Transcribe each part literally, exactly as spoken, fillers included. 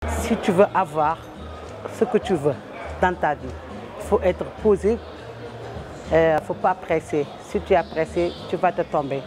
Si tu veux avoir ce que tu veux dans ta vie, il faut être posé, il ne faut pas presser. Si tu es pressé, tu vas te tomber.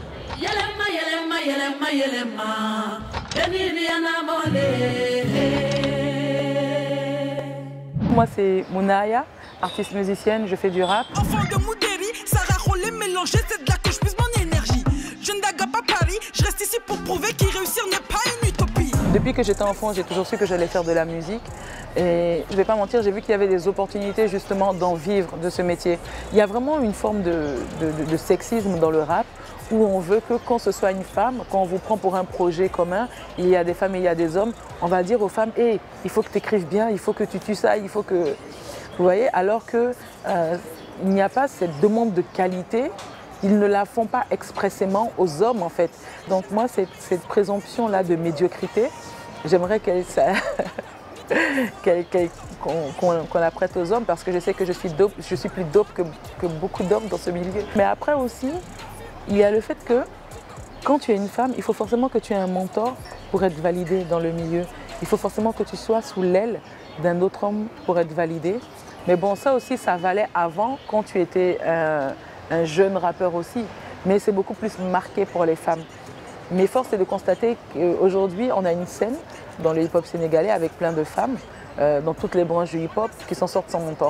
Moi, c'est Mounaya, artiste musicienne, je fais du rap. Enfant de Moudéry, Sarah Rollet mélangée, c'est de là que je puise mon énergie. Je ne dague pas Paris, je reste ici pour prouver qu'y réussir n'est pas une utopie. Depuis que j'étais enfant, j'ai toujours su que j'allais faire de la musique. Et je ne vais pas mentir, j'ai vu qu'il y avait des opportunités justement d'en vivre de ce métier. Il y a vraiment une forme de, de, de, de sexisme dans le rap où on veut que quand ce soit une femme, quand on vous prend pour un projet commun, il y a des femmes et il y a des hommes, on va dire aux femmes « Hey, il faut que tu écrives bien, il faut que tu tues ça, il faut que… » Vous voyez, alors qu'il euh, n'y a pas cette demande de qualité. Ils ne la font pas expressément aux hommes, en fait. Donc moi, cette, cette présomption-là de médiocrité, j'aimerais qu'elle qu'elle, qu'elle, qu'on, qu'on, qu'on la prête aux hommes parce que je sais que je suis, dope, je suis plus dope que, que beaucoup d'hommes dans ce milieu. Mais après aussi, il y a le fait que quand tu es une femme, il faut forcément que tu aies un mentor pour être validée dans le milieu. Il faut forcément que tu sois sous l'aile d'un autre homme pour être validée. Mais bon, ça aussi, ça valait avant quand tu étais euh, un jeune rappeur aussi. Mais c'est beaucoup plus marqué pour les femmes. Mais force est de constater qu'aujourd'hui, on a une scène dans le hip-hop sénégalais avec plein de femmes euh, dans toutes les branches du hip-hop qui s'en sortent sans mentor.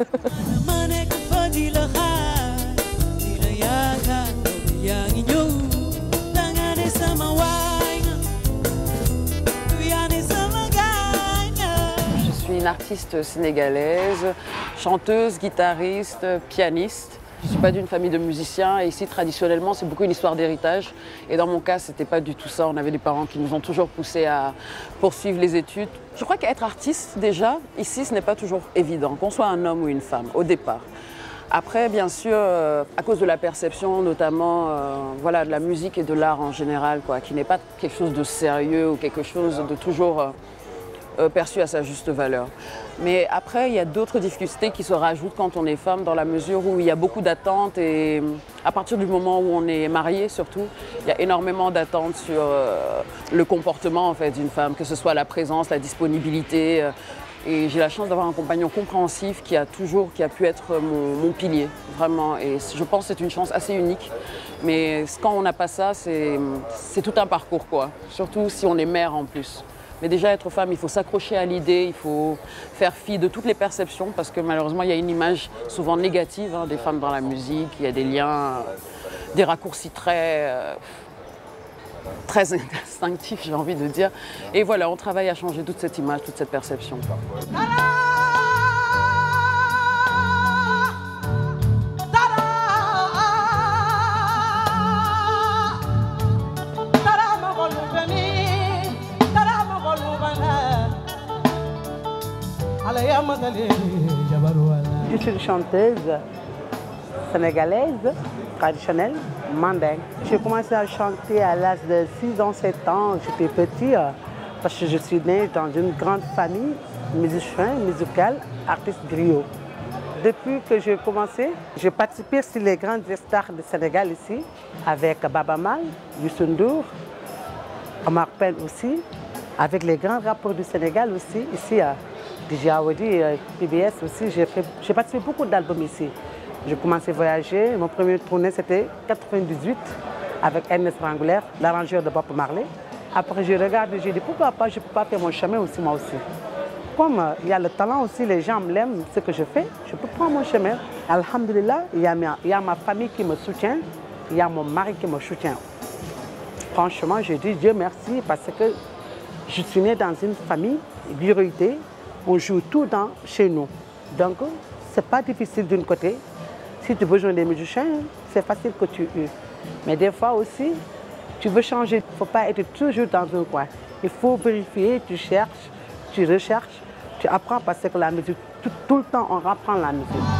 Je suis une artiste sénégalaise, chanteuse, guitariste, pianiste. Je ne suis pas d'une famille de musiciens et ici, traditionnellement, c'est beaucoup une histoire d'héritage. Et dans mon cas, ce n'était pas du tout ça. On avait des parents qui nous ont toujours poussés à poursuivre les études. Je crois qu'être artiste, déjà, ici, ce n'est pas toujours évident, qu'on soit un homme ou une femme, au départ. Après, bien sûr, euh, à cause de la perception, notamment euh, voilà, de la musique et de l'art en général, quoi, qui n'est pas quelque chose de sérieux ou quelque chose de toujours euh, euh, perçu à sa juste valeur. Mais après, il y a d'autres difficultés qui se rajoutent quand on est femme, dans la mesure où il y a beaucoup d'attentes et à partir du moment où on est marié, surtout, il y a énormément d'attentes sur euh, le comportement en fait, d'une femme, que ce soit la présence, la disponibilité. Euh, Et j'ai la chance d'avoir un compagnon compréhensif qui a toujours, qui a pu être mon, mon pilier, vraiment. Et je pense que c'est une chance assez unique. Mais quand on n'a pas ça, c'est tout un parcours, quoi. Surtout si on est mère en plus. Mais déjà, être femme, il faut s'accrocher à l'idée, il faut faire fi de toutes les perceptions, parce que malheureusement, il y a une image souvent négative hein, des femmes dans la musique. Il y a des liens, des raccourcis très... Euh, très instinctif, j'ai envie de dire. Et voilà, on travaille à changer toute cette image, toute cette perception. Je suis une chanteuse sénégalaise, traditionnelle, mandingue. J'ai commencé à chanter à l'âge de six ans, sept ans. J'étais petit parce que je suis née dans une grande famille musicien, musical, artiste griot. Depuis que j'ai commencé, j'ai participé sur les grandes stars du Sénégal ici, avec Baba Mal, Youssou N'Dour, Omar Pène aussi, avec les grands rappeurs du Sénégal aussi, ici à D J Awadi, P B S aussi. J'ai participé beaucoup d'albums ici. J'ai commencé à voyager. Mon premier tournée, c'était en quatre-vingt-dix-huit avec Ernest Rangulaire, l'arrangeur de Bob Marley. Après, je regarde et j'ai dit pourquoi pas, je ne peux pas faire mon chemin aussi, moi aussi. Comme euh, il y a le talent aussi, les gens l'aiment, ce que je fais, je peux prendre mon chemin. Alhamdulillah, il y a ma, il y a ma famille qui me soutient, il y a mon mari qui me soutient. Franchement, je dis Dieu merci parce que je suis née dans une famille virilité. On joue tout dans chez nous. Donc, ce n'est pas difficile d'un côté. Si tu veux jouer des musiciens, c'est facile que tu aies. Mais des fois aussi, tu veux changer. Il ne faut pas être toujours dans un coin. Il faut vérifier, tu cherches, tu recherches, tu apprends parce que la musique, tout, tout le temps, on apprend la musique.